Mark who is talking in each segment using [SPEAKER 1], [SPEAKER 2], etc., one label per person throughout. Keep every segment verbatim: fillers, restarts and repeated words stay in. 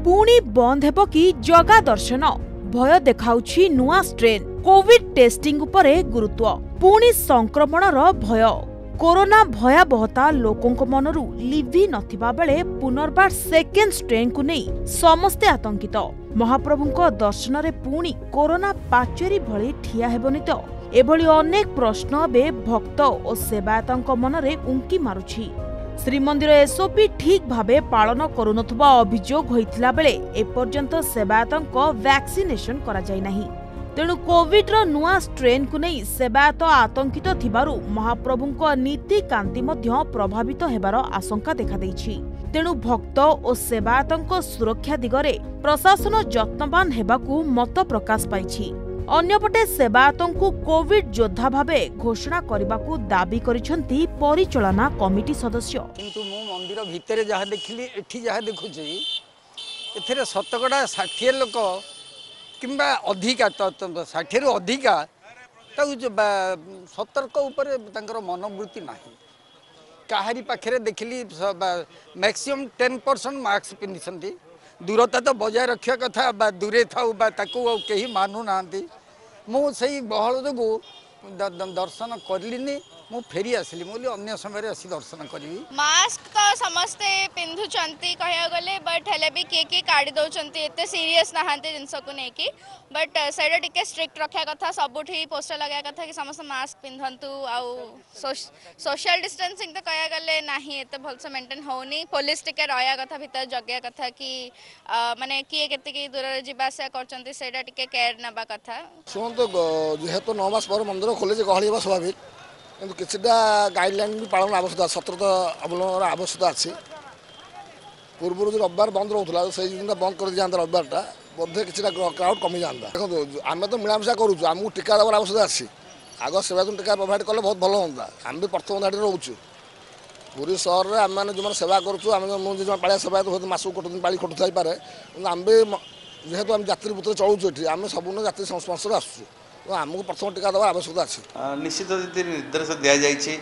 [SPEAKER 1] पुणी बंद हेबो कि जगा दर्शन भय देखाउछि नुआ स्ट्रेन। कोविड टेस्टिंग उपरे गुरुत्व पुणी संक्रमणर भय कोरोना भयावहता लोकों मनरू लिभि नथिबा बेले पुनर्बार सेकेंड स्ट्रेन को नहीं समस्ते आतंकित। महाप्रभुंक दर्शन रे पुणी कोरोना पाचेरी भली ठिया हेबनि तो एभली अनेक प्रश्न बे भक्त और सेवायतंक मनरे उंकी मारुछि। श्रीमंदिर एसओपी ठीक भावे पालन करुनथुबा अभियोग होइथिला बेले एपर्यंत सेवायतंक वैक्सीनेशन करा जाय नाही। तेणु कोविड रो नुआ स्ट्रेन को नहीं सेवायत आतंकित थिबारु महाप्रभुंक नीति कांति मध्य प्रभावित हेबार आशंका देखा देइछि। तेणु भक्त और सेवायतंक सुरक्षा दिगरे प्रशासन यत्नवान हेबाकू मत प्रकाश पाइछि। अन्यपटे सेवायतंकू कोविड योद्धा भावे घोषणा करबाकू दाबी करिसंती परिचालना कमिटी सदस्य।
[SPEAKER 2] किंतु मो मंदिर भितर जहा देखिली एठी जहा देखुछि एथरे शतकड़ा षाठी लोक किंबा अधिका षाठी रु अधिका सतर्क उपरे तांकर मनोवृत्ति नाही। काहारी पाखरे देखिली मैक्सिमम टेन परसेंट मास्क पिंधिसंती। दूरता तो बजाय रखा कथा बा दूरे था कहीं मानु ना मुझे बहल जो दर्शन करलिनी मु फेरी आसली मुझे अन्य समय आसी दर्शन करी।
[SPEAKER 3] मास्क तो समस्ते पिंधुचंती कह गले बट हेले भी किए किए काढ़ी दौरान एत सीरीयस नहांती जिनस को लेकिन बट से टिके स्ट्रिक्ट रखा कथा सबुठी पोस्टर लगा कथा कि समस्त मास्क पिंधतु आउ सोशल डिस्टेंसिंग तो कह गले नहीं एत भलसे मेंटेन होनी। पुलिस टिके रहा कथा भीतर जगह कथा कि माने किए केते दूर जावासा करचंती सेटा टिके केयर नबा कथा।
[SPEAKER 4] शुणु जेहेतु नौ मास पर मंदिर खोले गहली स्वाभाविक किंतु किछिटा गाइडलाइन भी पालन आवश्यकता सतर्कता अवलंबन आवश्यकता अच्छी। पूर्व जो रविवार बंद रोला से दिन बंद कर दिया रविवारटा बोधे किसी क्राउड कमी जाता। देखो आम तो मिलामिशा करूँ आमको टीका देवार आवश्यकता अच्छी। आग सेवा टीका प्रोभाइड कले बहुत भल हाँ। आम भी प्रथम धाड़ी रोचु पूरी सहर में आम मैंने जो सेवा करुँ पाया सेवा तो मसक कोटी पाली खटु थाईपे आम भी जेहेतु आम जात्री पुत्र चलुचु ये आम सब जात्री संस्पर्श आसुँ तो आमको प्रथम टीका देवार आवश्यकता अच्छी।
[SPEAKER 5] निश्चित निर्देश दि जाइए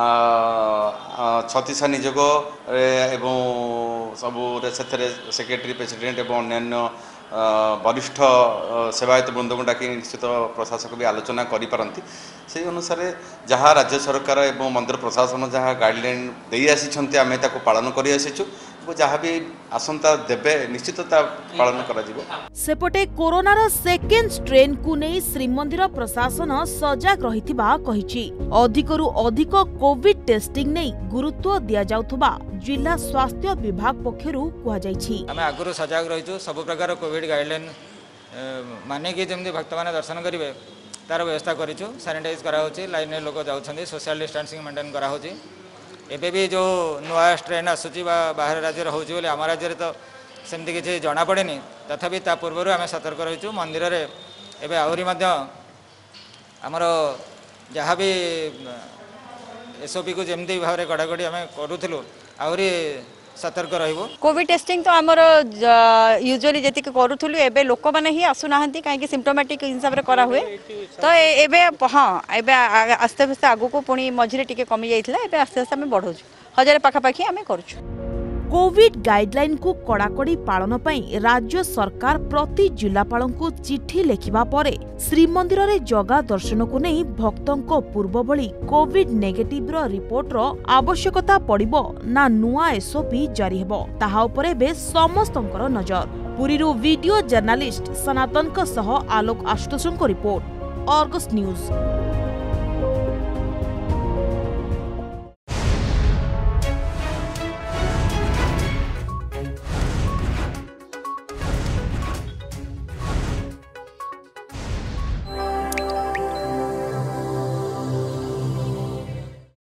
[SPEAKER 5] छत्तीस नियोग एवं सबू सेक्रेटरी प्रेसिडेंट एवं अन्य वरिष्ठ सेवायत बृंद को डाक निश्चित प्रशासक भी आलोचना करिपारंती। से अनुसार जहाँ राज्य सरकार एवं मंदिर प्रशासन जहाँ गाइडलाइन दे आसी आम पालन कर आसीचु जहाँ भी आसंता देबे निश्चित पालन करा जिवो।
[SPEAKER 1] सेपटे कोरोनार सेकेंड स्ट्रेन को नहीं श्रीमंदिर प्रशासन सजग रहिथिबा कहिछि। अधिकरु अधिक कोविड टेस्टिंग नहीं गुरुत्व दिया जाउथबा जिला स्वास्थ्य विभाग पक्षरु कुहा जाइछि।
[SPEAKER 6] आमे आगुरु सजग रहिछु सब प्रकार कोविड गाइडलाइन माने कि जेमि भक्त माने दर्शन करिवे तार व्यवस्था करिछु। सैनिटाइज करा होछि लाइन में लोक जाउछन्ती सोशल डिस्टेंसिंग मेंटेन करा होछि। एबे भी जो नुआ स्ट्रेन आसुची बाहर राज्य होची बोले आम राज्य तो सेमती किसी जना पड़ेनी तथापि ता पूर्व आम सतर्क रहीचु। मंदिर रे एबे आहुरी मध्य आमर जहाँ भी एसओपी को जमती भाव में कड़ाकड़ी आम करूँ आहुरी सतर्क रहिबो।
[SPEAKER 7] कोविड टेस्टिंग तो आमर यूजुअली जति करूथुलु एबे लोक माने ही आसु नाहंती काहे कि सिम्पटोमेटिक हिसाब रे करा हुए तो एबे हां एबे आस्ते आस्ते आगु को पुणी मझिरे टिके कमी जाइथिला एबे आस्ते आस्ते हमें बढ़ौछु हजार पाखा पाखी हमें करूछु।
[SPEAKER 1] कोविड गाइडलाइन को कड़ाकड़ी पालन पई राज्य सरकार प्रति जिलापाल को चिठी लेखिबा परे श्रीमंदिर रे जगा दर्शन को नहीं भक्तों पूर्व भली कोविड नेगेटिव रो रिपोर्ट रो आवश्यकता पड़िबो ना नुआ एसओपी जारी हेबो ताहा उपरे बे समस्तंकर नजर। पुरीरू वीडियो जर्नलिस्ट सनातन सह आलोक आशुतोषଙ୍କ रिपोर्ट अर्गस न्यूज।